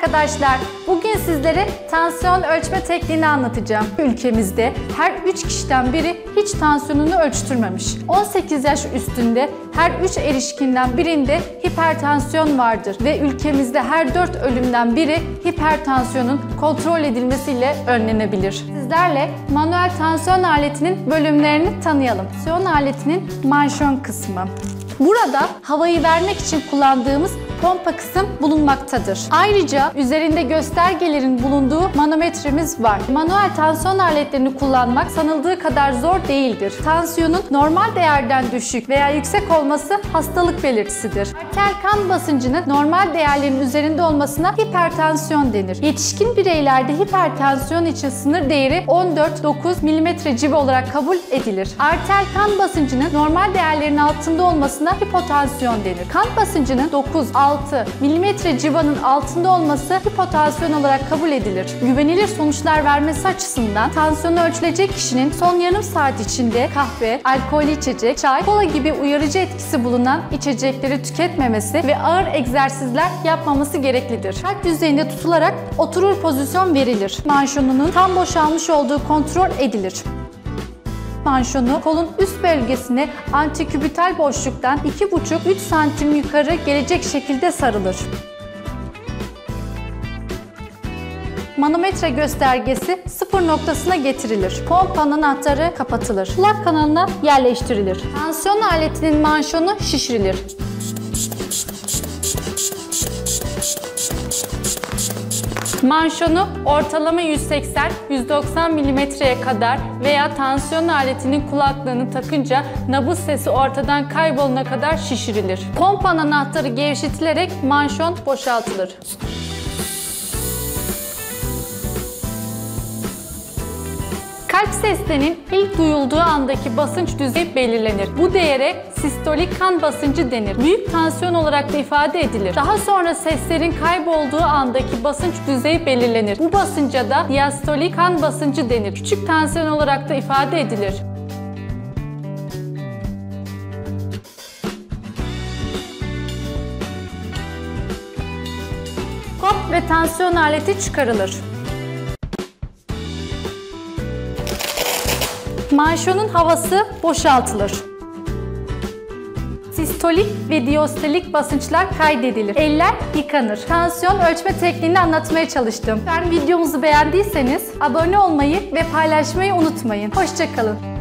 arkadaşlar, bugün sizlere tansiyon ölçme tekniğini anlatacağım. Ülkemizde her 3 kişiden biri hiç tansiyonunu ölçtürmemiş. 18 yaş üstünde her 3 erişkinden birinde hipertansiyon vardır ve ülkemizde her 4 ölümden biri hipertansiyonun kontrol edilmesiyle önlenebilir. Sizlerle manuel tansiyon aletinin bölümlerini tanıyalım. Tansiyon aletinin manşon kısmı. Burada havayı vermek için kullandığımız pompa kısım bulunmaktadır. Ayrıca üzerinde göstergelerin bulunduğu manometremiz var. Manuel tansiyon aletlerini kullanmak sanıldığı kadar zor değildir. Tansiyonun normal değerden düşük veya yüksek olması hastalık belirtisidir. Arter kan basıncının normal değerlerin üzerinde olmasına hipertansiyon denir. Yetişkin bireylerde hipertansiyon için sınır değeri 14-9 mm civa olarak kabul edilir. Arter kan basıncının normal değerlerin altında olmasına hipotansiyon denir. Kan basıncının 9-6 mm civanın altında olması hipotansiyon olarak kabul edilir. Güvenilir sonuçlar vermesi açısından tansiyonu ölçülecek kişinin son yarım saat içinde kahve, alkollü içecek, çay, kola gibi uyarıcı etkisi bulunan içecekleri tüketmemesi ve ağır egzersizler yapmaması gereklidir. Kalp düzeyinde tutularak oturur pozisyon verilir. Manşonunun tam boşalmış olduğu kontrol edilir. Manşonu kolun üst bölgesine antikübital boşluktan 2,5-3 santim yukarı gelecek şekilde sarılır. Manometre göstergesi sıfır noktasına getirilir. Pompanın anahtarı kapatılır. Kulak kanalına yerleştirilir. Tansiyon aletinin manşonu şişirilir. Manşonu ortalama 180-190 mm'ye kadar veya tansiyon aletinin kulaklığını takınca nabız sesi ortadan kaybolana kadar şişirilir. Pompanın anahtarı gevşetilerek manşon boşaltılır. Kalp seslerinin ilk duyulduğu andaki basınç düzeyi belirlenir. Bu değere sistolik kan basıncı denir. Büyük tansiyon olarak da ifade edilir. Daha sonra seslerin kaybolduğu andaki basınç düzeyi belirlenir. Bu basınca da diastolik kan basıncı denir. Küçük tansiyon olarak da ifade edilir. Kop ve tansiyon aleti çıkarılır. Manşonun havası boşaltılır. Sistolik ve diastolik basınçlar kaydedilir. Eller yıkanır. Tansiyon ölçme tekniğini anlatmaya çalıştım. Videomuzu beğendiyseniz abone olmayı ve paylaşmayı unutmayın. Hoşça kalın.